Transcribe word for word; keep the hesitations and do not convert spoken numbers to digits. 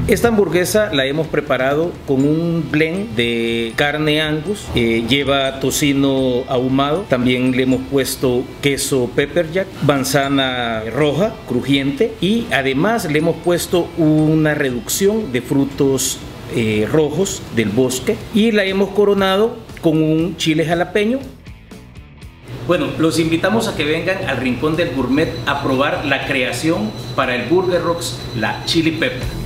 Esta hamburguesa la hemos preparado con un blend de carne Angus, eh, lleva tocino ahumado, también le hemos puesto queso pepper jack, manzana roja crujiente y además le hemos puesto una reducción de frutos eh, rojos del bosque y la hemos coronado con un chile jalapeño. Bueno, los invitamos a que vengan al Rincón del Gourmet a probar la creación para el Burger Rocks, la Chili Pepper.